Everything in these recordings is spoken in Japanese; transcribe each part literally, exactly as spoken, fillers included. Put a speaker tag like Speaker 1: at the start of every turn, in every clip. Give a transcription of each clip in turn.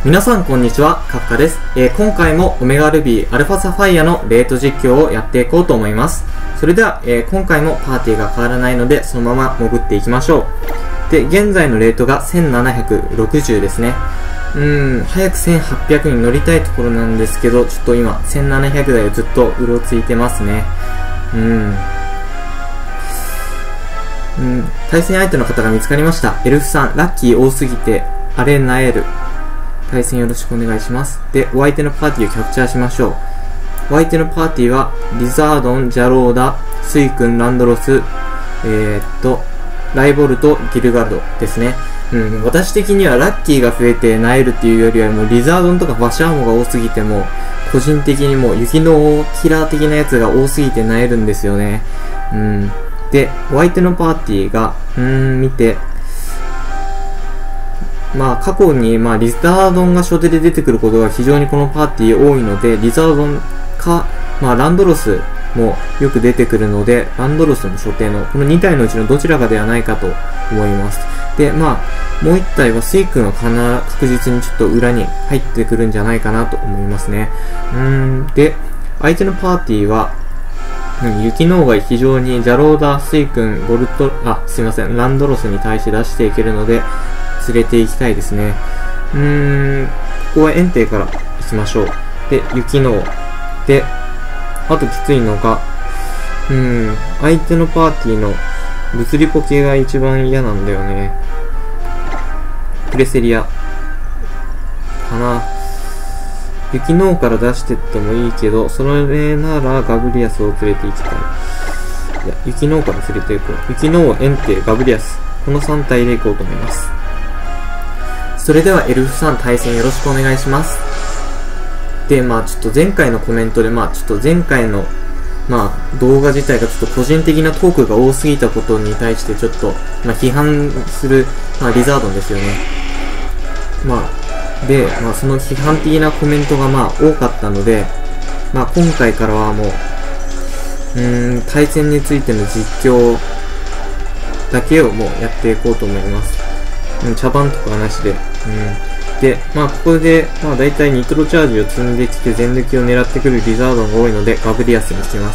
Speaker 1: 皆さんこんにちは、カッカです。えー、今回もオメガルビーアルファサファイアのレート実況をやっていこうと思います。それでは、えー、今回もパーティーが変わらないので、そのまま潜っていきましょう。で、現在のレートがせんななひゃくろくじゅうですね。うーん、早くせんはっぴゃくに乗りたいところなんですけど、ちょっと今、せんななひゃく台をずっとうろついてますね。うーん。うん、対戦相手の方が見つかりました。エルフさん、ラッキー多すぎて、あれなえる。対戦よろしくお願いします。で、お相手のパーティーをキャプチャーしましょう。お相手のパーティーは、リザードン、ジャローダ、スイ君、ランドロス、えー、っと、ライボルト、ギルガルドですね。うん、私的にはラッキーが増えてなえるっていうよりはもうリザードンとかバシャーモが多すぎても、個人的にもう雪のキラー的なやつが多すぎてなえるんですよね。うん。で、お相手のパーティーが、うーん、見て、まあ過去にまあリザードンが初手で出てくることが非常にこのパーティー多いので、リザードンか、まあランドロスもよく出てくるので、ランドロスの初手のこのに体のうちのどちらかではないかと思います。で、まあもういち体はスイ君はかな確実にちょっと裏に入ってくるんじゃないかなと思いますね。うーん、で、相手のパーティーは、うん、雪の方が非常にジャローダ、スイ君、ゴルト、あ、すいません、ランドロスに対して出していけるので、連れて行きたいですね。うーん、ここは園庭から行きましょう。で、雪ので、あときついのが、うーん、相手のパーティーの物理ポケが一番嫌なんだよね。プレセリア。かな。雪のから出してってもいいけど、それならガブリアスを連れて行きたい。いや、雪のから連れて行こう。雪の園庭、ガブリアス。このさん体で行こうと思います。それではエルフさん対戦よろしくお願いします。で、まあちょっと前回のコメントで、まあちょっと前回の、まあ動画自体がちょっと個人的なトークが多すぎたことに対してちょっと、まあ批判する、まあリザードンですよね。まあ、で、まあその批判的なコメントがまあ多かったので、まあ今回からはもう、うーん、対戦についての実況だけをもうやっていこうと思います。うん、茶番とかはなしで。うん。で、まあ、ここで、まあ、大体ニトロチャージを積んできて全抜きを狙ってくるリザードンが多いので、ガブリアスにします。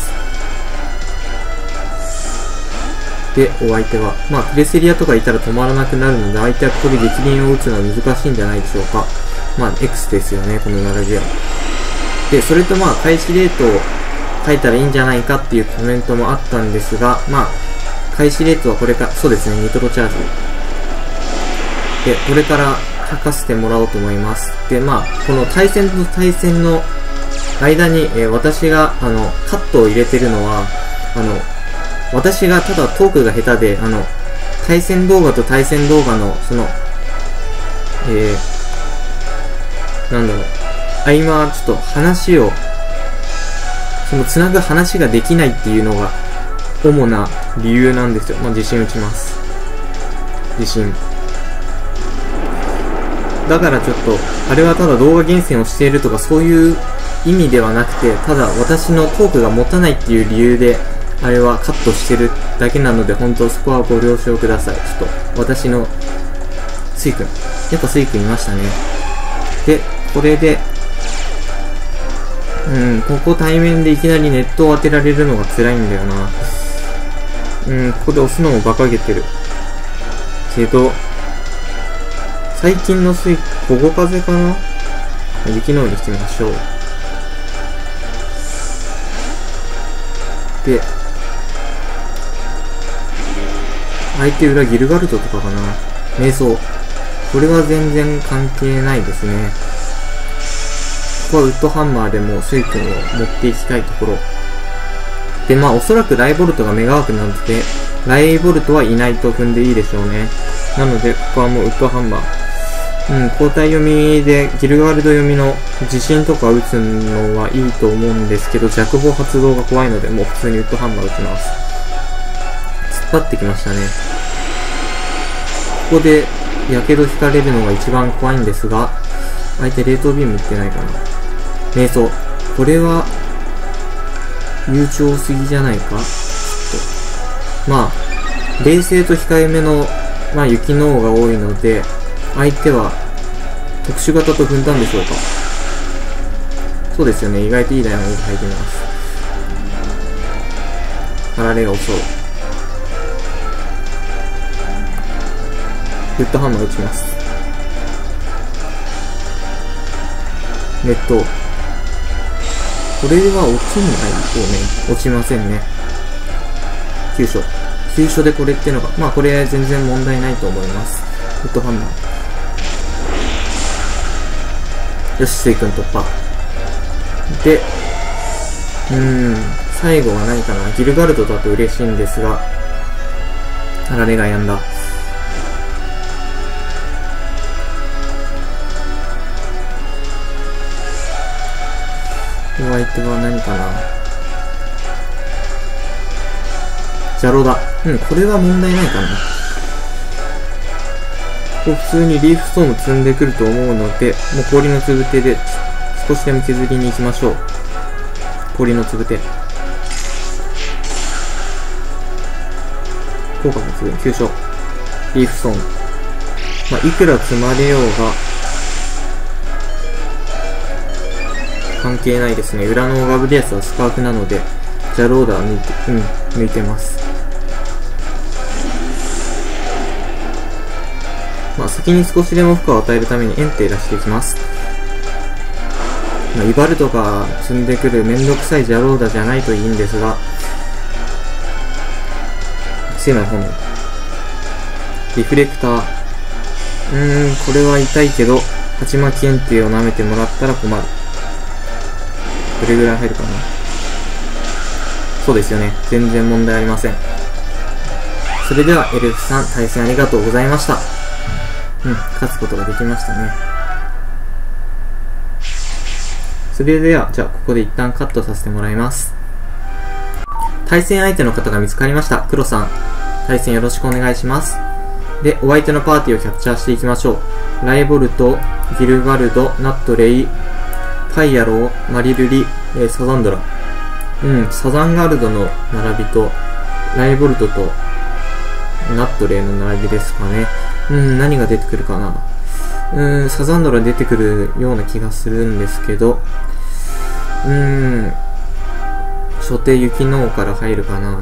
Speaker 1: で、お相手は、まあ、プレセリアとかいたら止まらなくなるので、相手はここで激鱗を打つのは難しいんじゃないでしょうか。まあ、X ですよね、この並びは。で、それとまあ、開始レートを書いたらいいんじゃないかっていうコメントもあったんですが、まあ、開始レートはこれか、そうですね、ニトロチャージ。で、これから書かせてもらおうと思います。で、まあ、この対戦と対戦の間に、えー、私が、あの、カットを入れてるのは、あの、私がただトークが下手で、あの、対戦動画と対戦動画の、その、えー、なんだろう、合間、ちょっと話を、その、つなぐ話ができないっていうのが、主な理由なんですよ。まあ、自信打ちます。自信。だからちょっと、あれはただ動画厳選をしているとかそういう意味ではなくて、ただ私のトークが持たないっていう理由で、あれはカットしてるだけなので、本当そこはご了承ください。ちょっと、私の、スイ君。やっぱスイ君いましたね。で、これで、うん、ここ対面でいきなりネットを当てられるのが辛いんだよな。うん、ここで押すのも馬鹿げてる。けど、最近のスイ、保護風かな？雪の上にしてみましょう。で、相手裏ギルガルトとかかな？瞑想。これは全然関係ないですね。ここはウッドハンマーでもスイ君を持っていきたいところ。で、まあおそらくライボルトがメガワークなので、ライボルトはいないと踏んでいいでしょうね。なので、ここはもうウッドハンマー。うん、交代読みで、ギルガルド読みの地震とか打つのはいいと思うんですけど、弱砲発動が怖いので、もう普通にウッドハンマー打ちます。突っ張ってきましたね。ここで、やけど引かれるのが一番怖いんですが、相手冷凍ビーム打ってないかな。瞑想。これは、悠長すぎじゃないか？ちょっと。まあ、冷静と控えめの、まあ雪の方が多いので、相手は特殊型と分断でしょうか。そうですよね。意外といいダイヤモンド入ってます。あられが遅い。フットハンマー打ちます。ネット。これは落ちないよね。落ちませんね。急所。急所でこれっていうのが、まあこれ全然問題ないと思います。フットハンマー。よし、スイ君突破。で、うーん、最後は何かな。ギルガルドだと嬉しいんですが、あられがやんだ。お相手は何かな。ジャロだ。うん、これは問題ないかな。普通にリーフストーム積んでくると思うので、もう氷のつぶてで少しでも削りに行きましょう。氷のつぶて。効果抜群、急所。リーフストーム。まあ、いくら積まれようが、関係ないですね。裏のガブリアスはスカーフなので、ジャローダー抜いて、うん、抜いてます。まあ、先に少しでも負荷を与えるためにエンテ出していきます。まあ、イバルトが積んでくるめんどくさいジャローダじゃないといいんですが、聖なる炎。リフレクター。うーん、これは痛いけど、鉢巻きエンテを舐めてもらったら困る。どれぐらい入るかな。そうですよね。全然問題ありません。それではエルフさん、対戦ありがとうございました。うん、勝つことができましたね。それでは、じゃあここで一旦カットさせてもらいます。対戦相手の方が見つかりました。黒さん、対戦よろしくお願いします。で、お相手のパーティーをキャプチャーしていきましょう。ライボルト、ギルガルド、ナットレイ、パイアロー、マリルリ、えー、サザンドラ。うん、サザンガルドの並びと、ライボルトと、ナットレイの並びですかね。うん、何が出てくるかな。うん、サザンドラ出てくるような気がするんですけど、うん、初手雪の王から入るかな。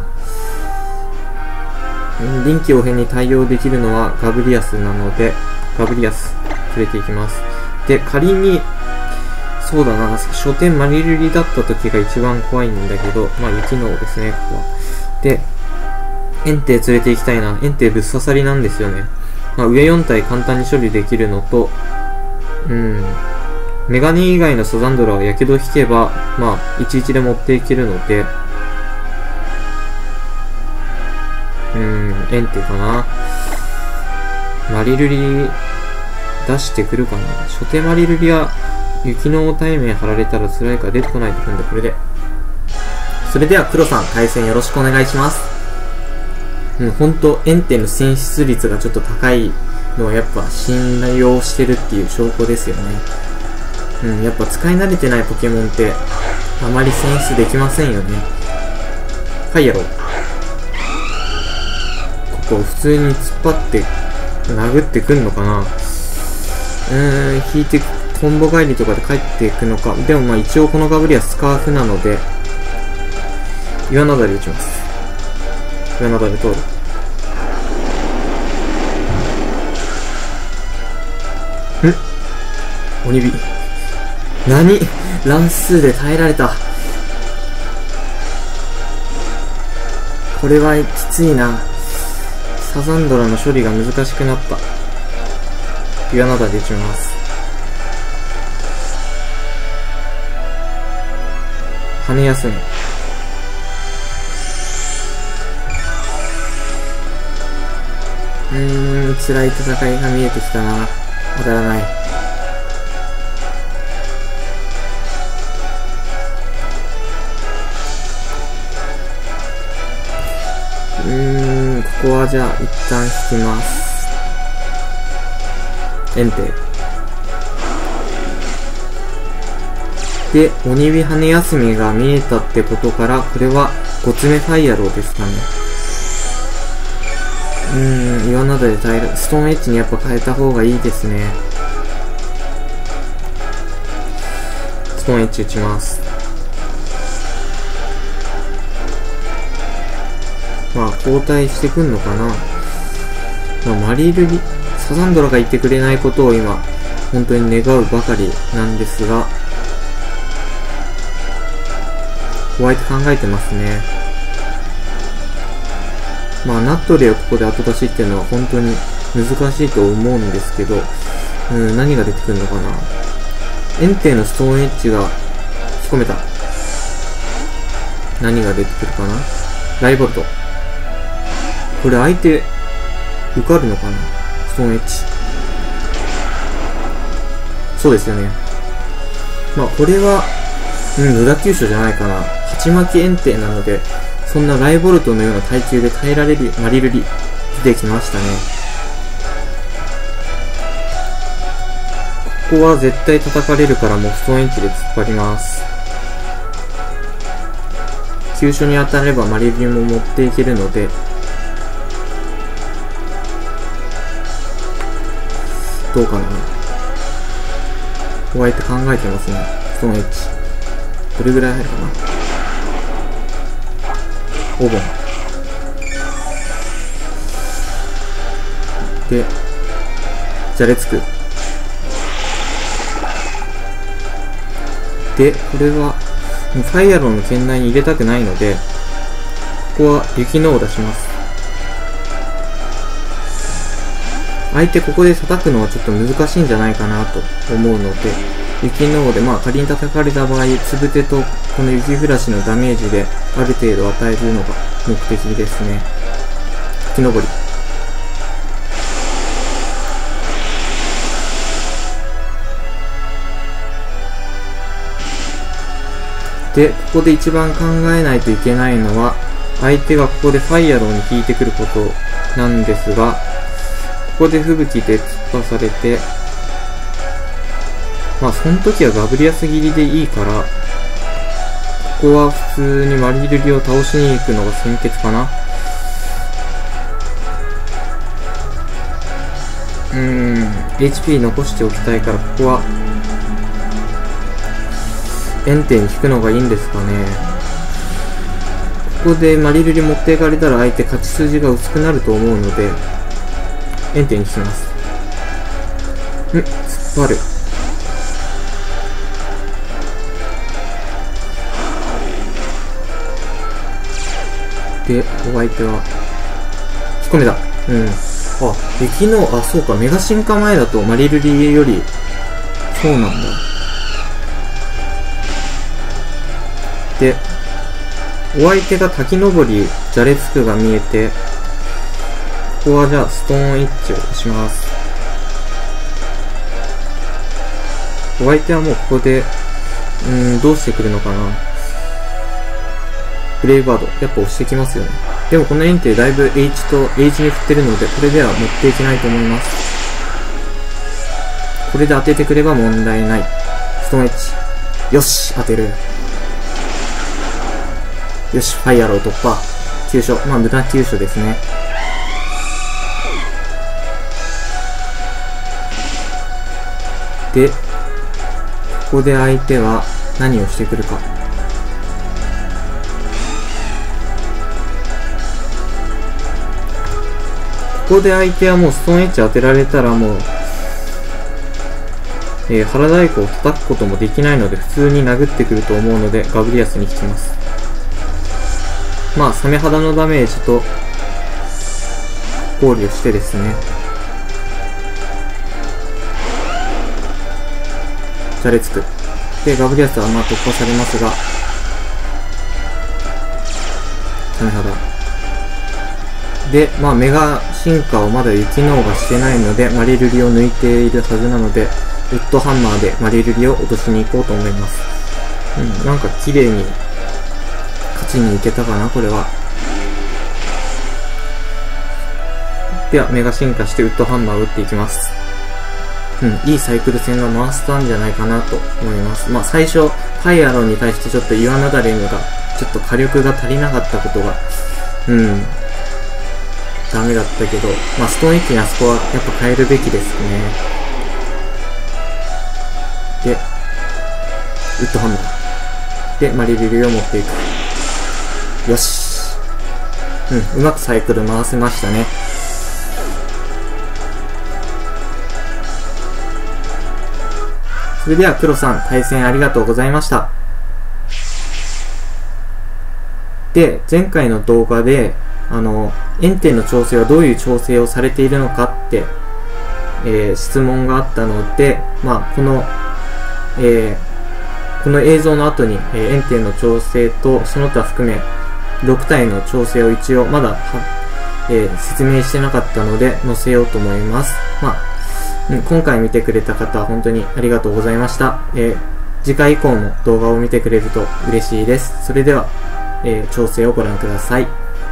Speaker 1: うん、臨機応変に対応できるのはガブリアスなので、ガブリアス連れていきます。で、仮に、そうだな、初手マリルリだった時が一番怖いんだけど、まあ雪の王ですね、ここは。で、エンテ連れて行きたいな。エンテぶっ刺さりなんですよね。まあ上よん体簡単に処理できるのと、うん、メガネ以外のサザンドラはやけど引けば、まあいちいちで持っていけるので、うん、エンテかな。マリルリ出してくるかな。初手マリルリは、雪の対面貼られたら辛いから出てこないと踏んで、これで。それでは黒さん、対戦よろしくお願いします。うん、ほんと、エンテの選出率がちょっと高いのはやっぱ信頼をしてるっていう証拠ですよね。うん、やっぱ使い慣れてないポケモンって、あまり選出できませんよね。はい、やろう。ここ、普通に突っ張って、殴ってくんのかな。うーん、引いて、コンボ帰りとかで帰っていくのか。でもまあ一応このガブリはスカーフなので、岩なだれ打ちます。岩なだれ通る。ん鬼火。何乱数で耐えられた。これはきついな。サザンドラの処理が難しくなった。岩なだれ打ちます。羽休み。うーん、辛い戦いが見えてきたな。当たらない。うーん、ここはじゃあ一旦引きます。エンテ。で、鬼火羽休みが見えたってことから、これはごつめファイアローですかね。うーん、岩などで耐える。ストーンエッジにやっぱ変えた方がいいですね。 トーンエッジ打ちます。まあ交代してくんのかな。まあ、マリルリサザンドラがいてくれないことを今本当に願うばかりなんですが、ホワイト考えてますね。まあナットレをここで後出しっていうのは本当に難しいと思うんですけど、うん、何が出てくるのかな。エンテのストーンエッジが引き込めた。何が出てくるかな。ライボルト。これ相手受かるのかな。ストーンエッジ。そうですよね。まあこれはうん無駄急所じゃないかな。鉢巻きエンテなので、そんなライボルトのような耐久で耐えられるマリルリ出てきましたね。ここは絶対叩かれるからもうストーンエッジで突っ張ります。急所に当たればマリルリも持っていけるので、どうかな。ホワイト考えてますね。ストーンエッジどれぐらい入るかな。お盆でじゃれつく。でこれはファイアロンの圏内に入れたくないので、ここは雪のを出します。相手ここで叩くのはちょっと難しいんじゃないかなと思うので、雪の王でまあ仮に叩かれた場合、つぶてとこの雪降らしのダメージである程度与えるのが目的ですね。木登り。で、ここで一番考えないといけないのは、相手がここでファイアローに引いてくることなんですが、ここで吹雪で突っ走されて、まあその時はガブリアス切りでいいから、ここは普通にマリルリを倒しに行くのが先決かな。うーん、エイチピー 残しておきたいから、ここはエンテに引くのがいいんですかね。ここでマリルリ持っていかれたら相手勝ち筋が薄くなると思うので、エンテに引きます。ん、突っ張る。で、お相手は引き込めた。うん。あ、雪の、あ、そうか、メガ進化前だとマリルリより、そうなんだ。で、お相手が滝登り、じゃれつくが見えて、ここはじゃあストーンエッジを押します。お相手はもうここで、うーん、どうしてくるのかな。ブレイブバード、やっぱ押してきますよね。でもこのエンテだいぶ H と H に振ってるので、これでは持っていけないと思います。これで当ててくれば問題ない。ストーンエッジ。よし、当てる。よし、ファイアロー突破。急所。まあ、無駄急所ですね。で、ここで相手は何をしてくるか。ここで相手はもうストーンエッジ当てられたらもう、えー、腹太鼓を叩くこともできないので普通に殴ってくると思うのでガブリアスに引きます。まあサメ肌のダメージと考慮してですね、じゃれつく。でガブリアスはまあ突破されますが、サメ肌で、まあメガ進化をまだ雪の王がしてないのでマリルリを抜いているはずなので、ウッドハンマーでマリルリを落としに行こうと思います。うん、なんか綺麗に勝ちに行けたかな、これは。ではメガ進化してウッドハンマーを打っていきます。うん、いいサイクル戦が回せたんじゃないかなと思います。まあ最初ファイアロンに対してちょっと岩なだれがちょっと火力が足りなかったことがうんダメだったけど、まあストーンエッジにあそこはやっぱ変えるべきですね。で、 ウッドハンマー。で、マリリルを持っていく。よし。うん、うまくサイクル回せましたね。それでは黒さん、対戦ありがとうございました。で、前回の動画で、あの、炎天の調整はどういう調整をされているのかって、えー、質問があったので、まあ、この、えー、この映像の後に、えー、炎天の調整とその他含め、ろく体の調整を一応まだ、えー、説明してなかったので、載せようと思います。まあ、うん、今回見てくれた方、本当にありがとうございました。えー、次回以降も動画を見てくれると嬉しいです。それでは、えー、調整をご覧ください。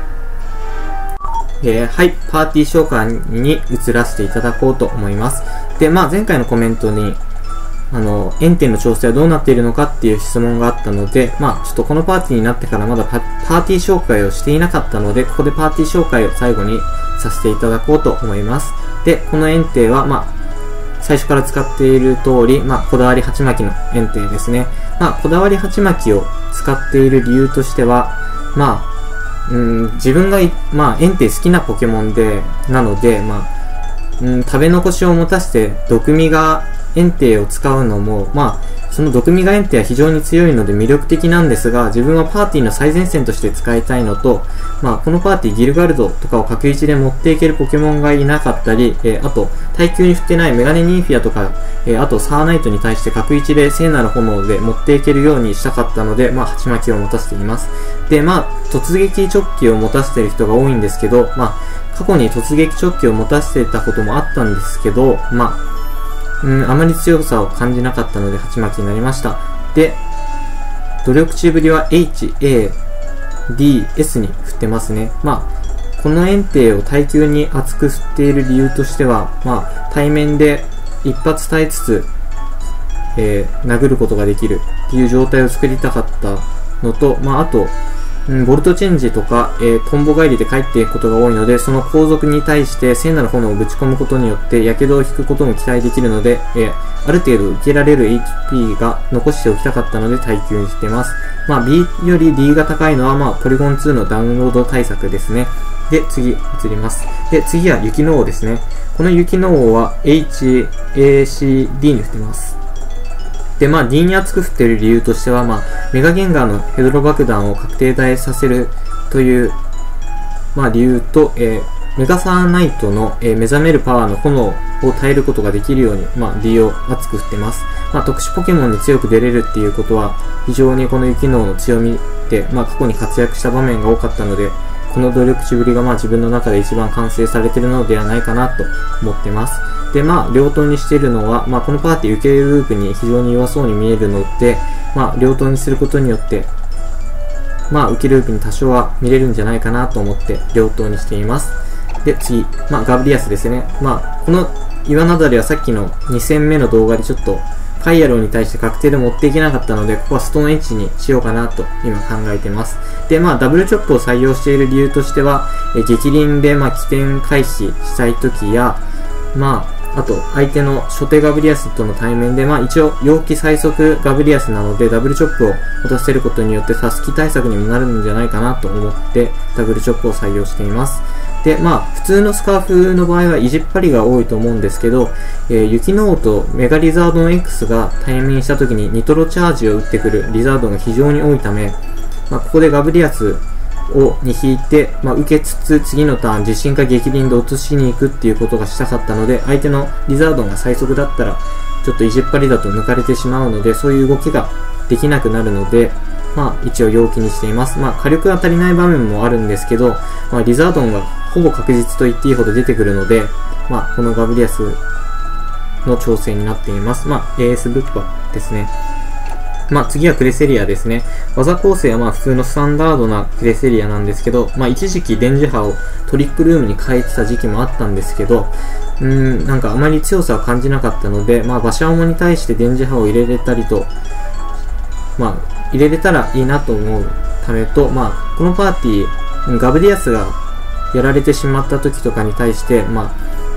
Speaker 1: えー、はい、パーティー召喚に移らせていただこうと思います。で、まあ前回のコメントに、あの、炎天の調整はどうなっているのかっていう質問があったので、まあちょっとこのパーティーになってからまだパ、パーティー紹介をしていなかったので、ここでパーティー紹介を最後にさせていただこうと思います。で、この炎天は、まあ、最初から使っている通り、まあ、こだわり鉢巻きの炎天ですね。まあ、こだわり鉢巻きを使っている理由としては、まあ、うん、自分が、まあ、炎天好きなポケモンで、なので、まあ、うん、食べ残しを持たせて、毒味が炎天を使うのも、まあ、その毒味が炎天は非常に強いので魅力的なんですが、自分はパーティーの最前線として使いたいのと、まあ、このパーティーギルガルドとかを角一で持っていけるポケモンがいなかったり、えー、あと、耐久に振ってないメガネニンフィアとか、えー、あとサーナイトに対して角一で聖なる炎で持っていけるようにしたかったので、まあ、鉢巻きを持たせています。で、まあ、突撃チョッキを持たせている人が多いんですけど、まあ、過去に突撃チョッキを持たせていたこともあったんですけど、まあ、うん、あまり強さを感じなかったので鉢巻きになりました。で、努力値振りは エイチ、エー、ディー、エス に振ってますね。まあ、この炎天を耐久に厚く振っている理由としては、まあ、対面で一発耐えつつ、えー、殴ることができるっていう状態を作りたかったのと、まあ、あと、うん、ボルトチェンジとか、えー、トンボ帰りで帰っていくことが多いので、その後続に対して聖なる炎をぶち込むことによって、火傷を引くことも期待できるので、えー、ある程度受けられる エイチピー が残しておきたかったので耐久にしてます。まあ、B より D が高いのは、まあ、ポリゴンツーのダウンロード対策ですね。で、次、移ります。で、次は雪の王ですね。この雪の王は エイチ、エーシー、ディー に振ってます。で、まあ、D に厚く振っている理由としては、まあ、メガゲンガーのヘドロ爆弾を確定耐えさせるという、まあ、理由と、えー、メガサーナイトの、えー、目覚めるパワーの炎を耐えることができるように、まあ、D を厚く振ってます。まあ、特殊ポケモンに強く出れるっていうことは、非常にこの雪の王の強みで、まあ、過去に活躍した場面が多かったので、この努力値ぶりが、まあ、自分の中で一番完成されているのではないかなと思ってます。で、まあ、両党にしているのは、まあ、このパーティー受けループに非常に弱そうに見えるので、まあ、両党にすることによって、まあ、受けループに多少は見れるんじゃないかなと思って、両党にしています。で、次、まあ、ガブリアスですね。まあ、この岩なだれはさっきのに戦目の動画でちょっと、カイアローに対して確定で持っていけなかったので、ここはストーンエッジにしようかなと今考えてます。で、まあ、ダブルチョップを採用している理由としては、え激輪で、まあ、起点回避したいときや、まあ、あと、相手の初手ガブリアスとの対面で、まあ一応、陽気最速ガブリアスなので、ダブルチョップを持たせることによって、タスキ対策にもなるんじゃないかなと思って、ダブルチョップを採用しています。で、まあ、普通のスカーフの場合は、いじっぱりが多いと思うんですけど、えー、雪の王とメガリザードン X が対面した時にニトロチャージを打ってくるリザードンが非常に多いため、まあ、ここでガブリアス、をに引いて、まあ、受けつつ次のターン地震か激鱗で落としに行くっていうことがしたかったので、相手のリザードンが最速だったらちょっといじっぱりだと抜かれてしまうので、そういう動きができなくなるので、まあ一応陽気にしています。まあ火力が足りない場面もあるんですけど、まあ、リザードンがほぼ確実と言っていいほど出てくるので、まあこのガブリアスの調整になっています。まあ エーエス ブッパですね。まあ次はクレセリアですね。技構成はまあ普通のスタンダードなクレセリアなんですけど、まあ一時期電磁波をトリックルームに変えてた時期もあったんですけど、うーん、なんかあまり強さを感じなかったので、まあ馬車オモに対して電磁波を入れれたりと、まあ入れれたらいいなと思うためと、まあこのパーティー、ガブリアスがやられてしまった時とかに対して、まあ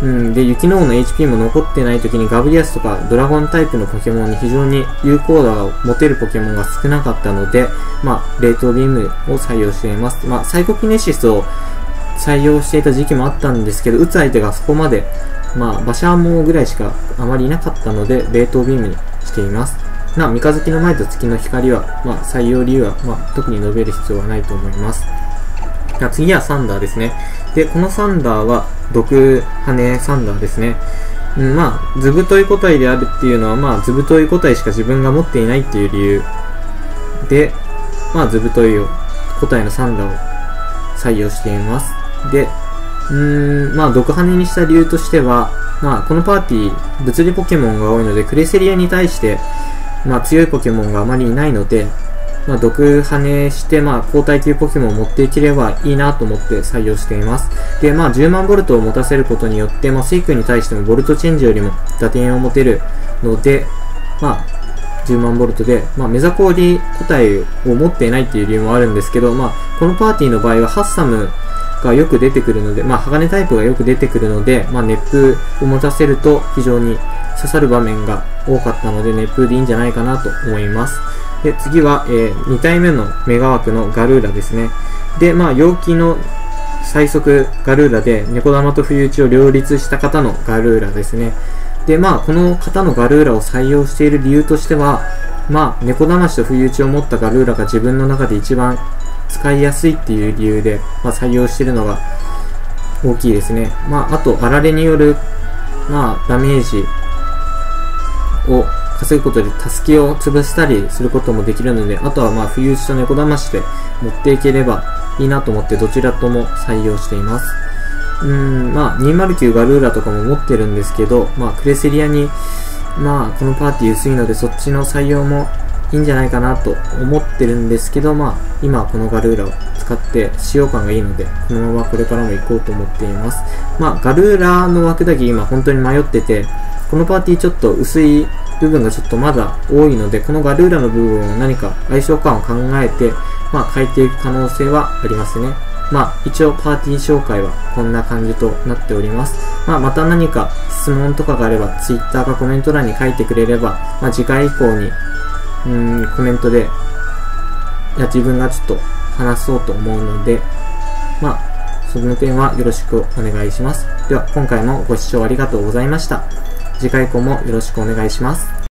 Speaker 1: うん、で、雪の王の エイチピー も残ってない時にガブリアスとかドラゴンタイプのポケモンに非常に有効打を持てるポケモンが少なかったので、まあ、冷凍ビームを採用しています。まあ、サイコキネシスを採用していた時期もあったんですけど、打つ相手がそこまで、まあ、馬車網ぐらいしかあまりいなかったので、冷凍ビームにしています。まあ、三日月の前と月の光は、まあ、採用理由は、まあ、特に述べる必要はないと思います。次はサンダーですね。で、このサンダーは、毒羽サンダーですね。うん、まあ、図太い個体であるっていうのは、まあ、図太い個体しか自分が持っていないっていう理由で、まあ、図太い個体のサンダーを採用しています。で、うーん、まあ、毒羽にした理由としては、まあ、このパーティー、物理ポケモンが多いので、クレセリアに対して、まあ、強いポケモンがあまりいないので、まあ、毒羽して、まあ、交代級ポケモンを持っていければいいなと思って採用しています。で、まあ、じゅうまんボルトを持たせることによって、まあ、セイ君に対してもボルトチェンジよりも打点を持てるので、まあ、じゅうまんボルトで、まあ、メザコーリ個体を持っていないっていう理由もあるんですけど、まあ、このパーティーの場合はハッサムがよく出てくるので、まあ、鋼タイプがよく出てくるので、まあ、熱風を持たせると非常に刺さる場面が多かったので、熱風でいいんじゃないかなと思います。で、次は、えー、に体目のメガ枠のガルーラですね。で、まあ、陽気の最速ガルーラで、猫玉と冬打ちを両立した方のガルーラですね。で、まあ、この方のガルーラを採用している理由としては、まあ、猫玉と冬打ちを持ったガルーラが自分の中で一番使いやすいっていう理由で、まあ、採用しているのが大きいですね。まあ、あと、あられによる、まあ、ダメージを稼ぐことでタスキを潰したりすることもできるので、あとはまあ冬打ちと猫だましで持っていければいいなと思ってどちらとも採用しています。うーん、まあにひゃくきゅうガルーラとかも持ってるんですけど、まあクレセリアに、まあこのパーティー薄いのでそっちの採用もいいんじゃないかなと思ってるんですけど、まあ今はこのガルーラを使って使用感がいいので、このままこれからも行こうと思っています。まあガルーラの枠だけ今本当に迷ってて、このパーティーちょっと薄い部分がちょっとまだ多いので、このガルーラの部分を何か相性感を考えて、まあ変えていく可能性はありますね。まあ一応パーティー紹介はこんな感じとなっております。まあまた何か質問とかがあれば Twitter かコメント欄に書いてくれれば、まあ次回以降にうーんコメントでいや自分がちょっと話そうと思うので、まあその点はよろしくお願いします。では今回もご視聴ありがとうございました。次回以降もよろしくお願いします。